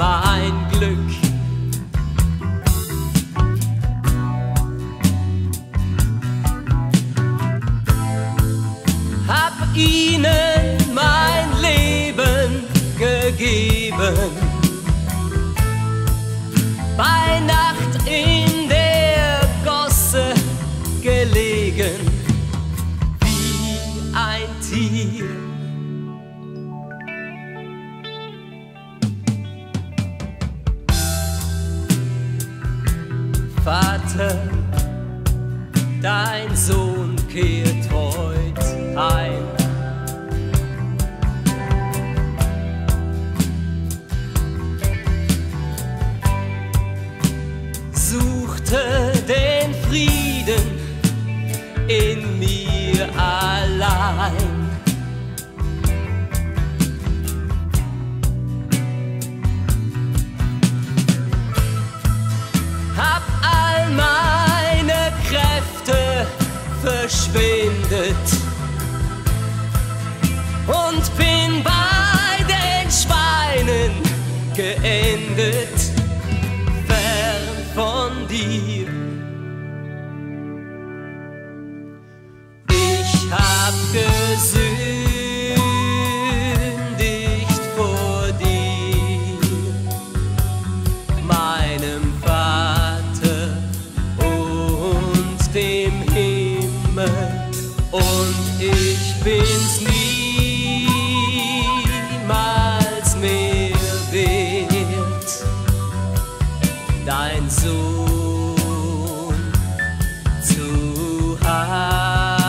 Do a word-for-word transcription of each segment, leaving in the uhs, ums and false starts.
mein Glück. Hab ihnen mein Leben gegeben, bei Nacht in der Gosse gelegen, wie ein Tier. Vater, dein Sohn kehrt heut heim. Suchte den Frieden in mir allein. Hab all meine Kräfte verschwendet und bin bei den Schweinen geendet, fern von dir. Ich hab gesündigt vor dir, meinem Vater und dem Himmel, und ich bin's niemals mehr wert, dein Sohn zu heißen.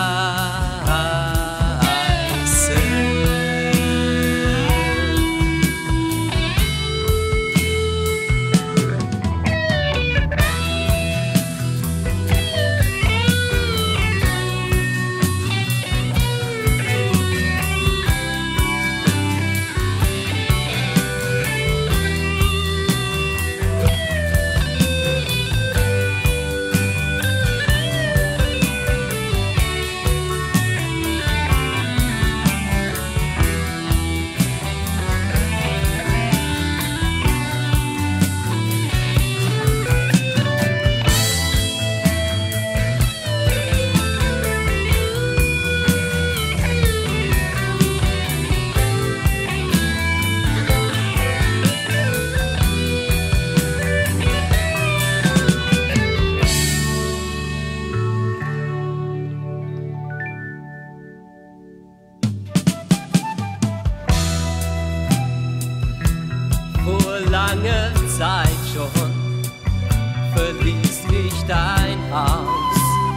Vor langer Zeit schon verließ ich dein Haus.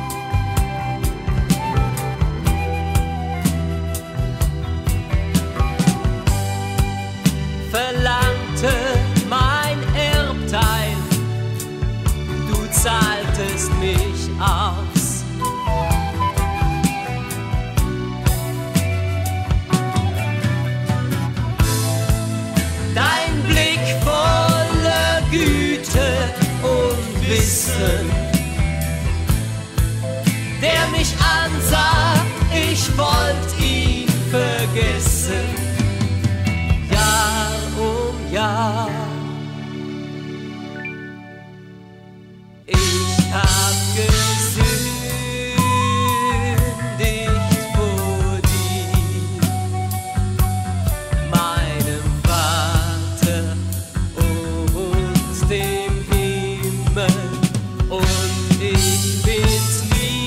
Verlangte mein Erbteil, du zahltest mich aus. Dein Blick voller Güte und Wissen, der mich ansah, ich wollt ihn vergessen, Jahr um Jahr. Ich hab gesündigt vor dir, meinem Vater und dem Himmel, und ich bin's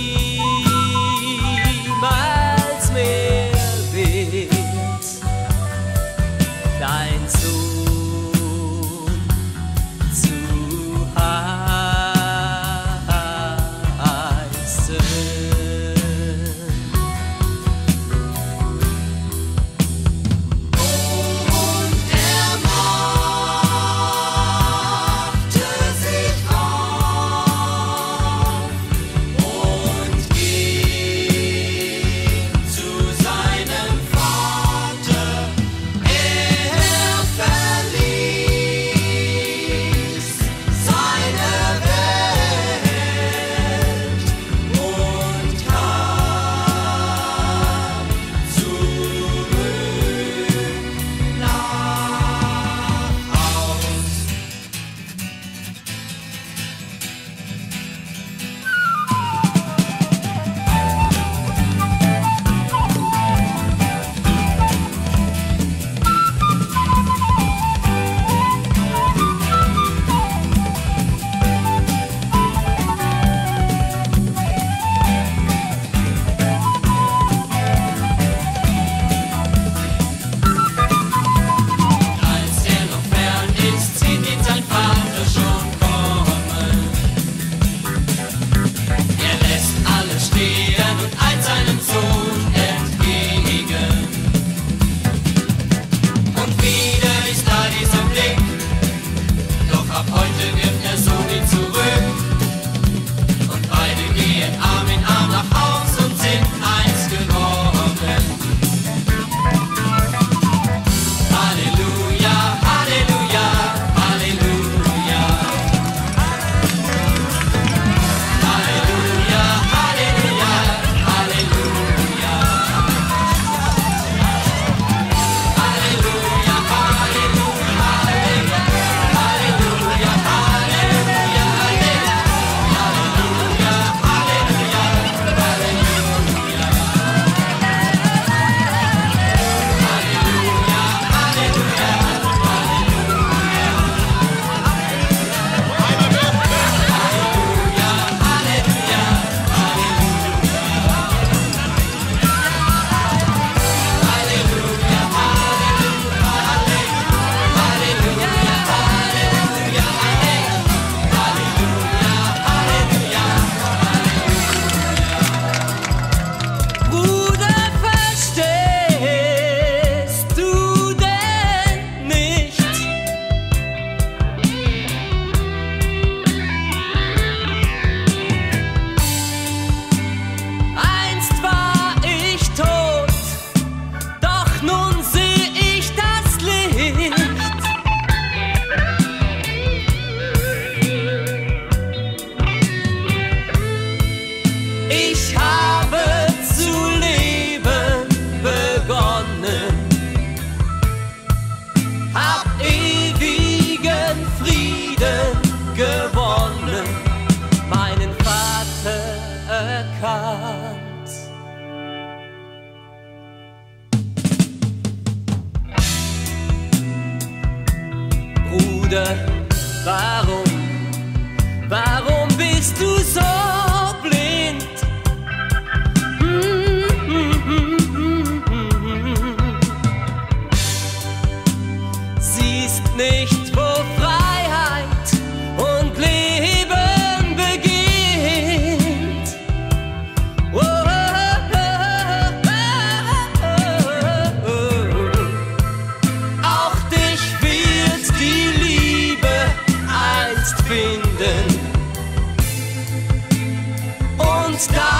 niemals mehr wert, dein Sohn zu heißen. Und er machte sich auf Sonne meinen Vater erkannt. Bruder, warum, warum bist du so blind? Siehst nicht, wo Freiheit und Leben beginnt. Oh, oh, oh, oh, oh. Auch dich wird die Liebe einst finden. Und da